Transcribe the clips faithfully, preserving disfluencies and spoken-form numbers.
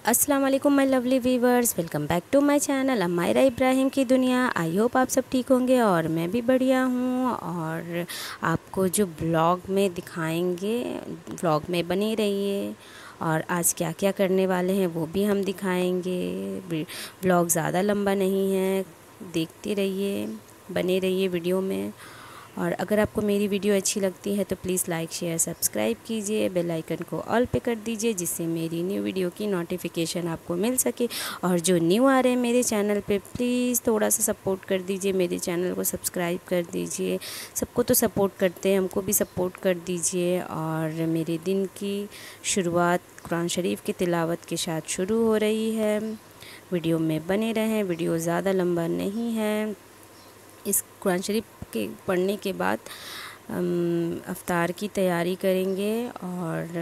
अस्सलाम वालेकुम my lovely viewers, welcome back to my channel Amayra Ibrahim की दुनिया। आई होप आप सब ठीक होंगे और मैं भी बढ़िया हूँ। और आपको जो ब्लॉग में दिखाएंगे, ब्लॉग में बने रहिए। और आज क्या क्या करने वाले हैं वो भी हम दिखाएंगे। ब्लॉग ज़्यादा लंबा नहीं है, देखते रहिए, बने रहिए वीडियो में। और अगर आपको मेरी वीडियो अच्छी लगती है तो प्लीज़ लाइक शेयर सब्सक्राइब कीजिए, बेल आइकन को ऑल पे कर दीजिए जिससे मेरी न्यू वीडियो की नोटिफिकेशन आपको मिल सके। और जो न्यू आ रहे हैं मेरे चैनल पे, प्लीज़ थोड़ा सा सपोर्ट कर दीजिए, मेरे चैनल को सब्सक्राइब कर दीजिए। सबको तो सपोर्ट करते हैं, हमको भी सपोर्ट कर दीजिए। और मेरे दिन की शुरुआत कुरान शरीफ की तिलावत के साथ शुरू हो रही है। वीडियो में बने रहें, वीडियो ज़्यादा लंबा नहीं है। इस कुरान शरीफ के पढ़ने के बाद अफ्तार की तैयारी करेंगे। और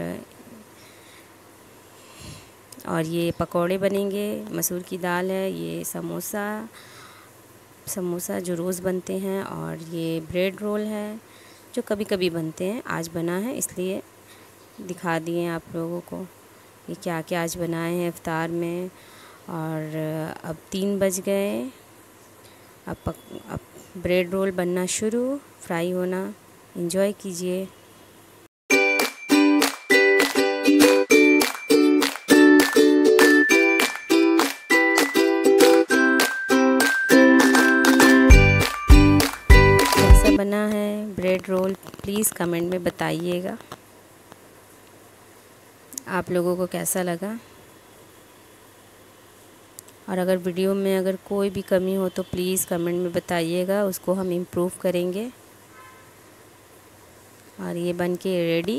और ये पकोड़े बनेंगे, मसूर की दाल है, ये समोसा समोसा जो रोज़ बनते हैं। और ये ब्रेड रोल है जो कभी कभी बनते हैं, आज बना है इसलिए दिखा दिए आप लोगों को ये क्या क्या आज बनाए हैं इफ्तार में। और अब तीन बज गए, अब पक, अब ब्रेड रोल बनना शुरू, फ्राई होना। एंजॉय कीजिए। कैसा बना है ब्रेड रोल, प्लीज़ कमेंट में बताइएगा आप लोगों को कैसा लगा। और अगर वीडियो में अगर कोई भी कमी हो तो प्लीज़ कमेंट में बताइएगा, उसको हम इम्प्रूव करेंगे। और ये बन के रेडी।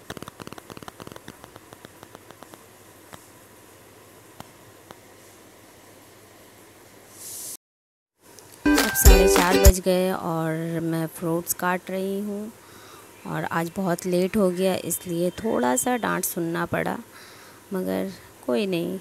अब साढ़े चार बज गए और मैं फ्रूट्स काट रही हूँ। और आज बहुत लेट हो गया इसलिए थोड़ा सा डांट सुनना पड़ा, मगर कोई नहीं,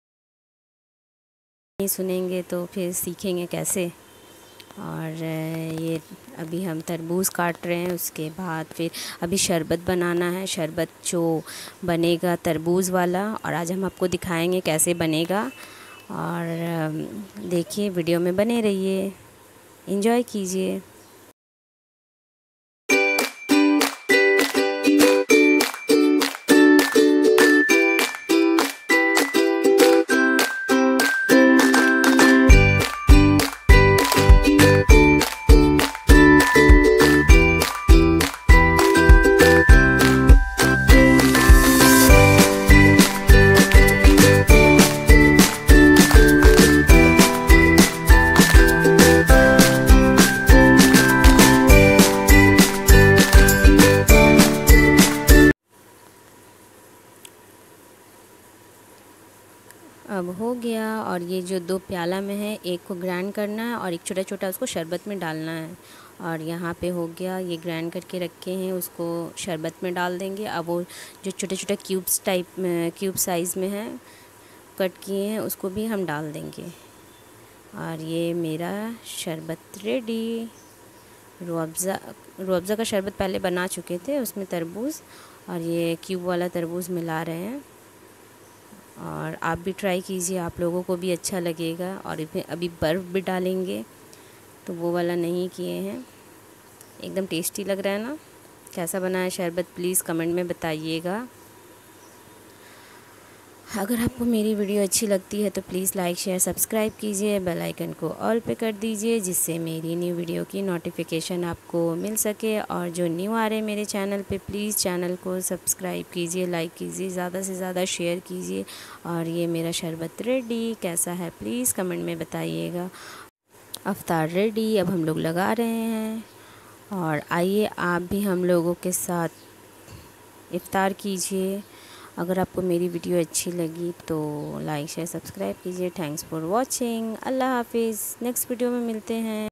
नहीं सुनेंगे तो फिर सीखेंगे कैसे। और ये अभी हम तरबूज काट रहे हैं, उसके बाद फिर अभी शरबत बनाना है। शरबत जो बनेगा तरबूज वाला, और आज हम आपको दिखाएंगे कैसे बनेगा। और देखिए, वीडियो में बने रहिए, एंजॉय कीजिए। अब हो गया। और ये जो दो प्याला में है, एक को ग्राइंड करना है और एक छोटा छोटा उसको शरबत में डालना है। और यहाँ पे हो गया, ये ग्राइंड करके रखे हैं, उसको शरबत में डाल देंगे। अब वो जो छोटे छोटे क्यूब्स टाइप क्यूब साइज़ में है कट किए हैं, उसको भी हम डाल देंगे। और ये मेरा शरबत रेडी। रूअफ़ज़ा रूअफ़ज़ा का शरबत पहले बना चुके थे, उसमें तरबूज और ये क्यूब वाला तरबूज मिला रहे हैं। और आप भी ट्राई कीजिए, आप लोगों को भी अच्छा लगेगा। और इसमें अभी बर्फ़ भी डालेंगे, तो वो वाला नहीं किए हैं। एकदम टेस्टी लग रहा है ना। कैसा बना है शरबत, प्लीज़ कमेंट में बताइएगा। अगर आपको मेरी वीडियो अच्छी लगती है तो प्लीज़ लाइक शेयर सब्सक्राइब कीजिए, बेल आइकन को ऑल पे कर दीजिए जिससे मेरी न्यू वीडियो की नोटिफिकेशन आपको मिल सके। और जो न्यू आ रहे हैं मेरे चैनल पे, प्लीज़ चैनल को सब्सक्राइब कीजिए, लाइक कीजिए, ज़्यादा से ज़्यादा शेयर कीजिए। और ये मेरा शरबत रेडी, कैसा है प्लीज़ कमेंट में बताइएगा। अफ्तार रेडी, अब हम लोग लगा रहे हैं। और आइए आप भी हम लोगों के साथ इफ्तार कीजिए। अगर आपको मेरी वीडियो अच्छी लगी तो लाइक शेयर सब्सक्राइब कीजिए। Thanks for watching. अल्लाह हाफिज़। नेक्स्ट वीडियो में मिलते हैं।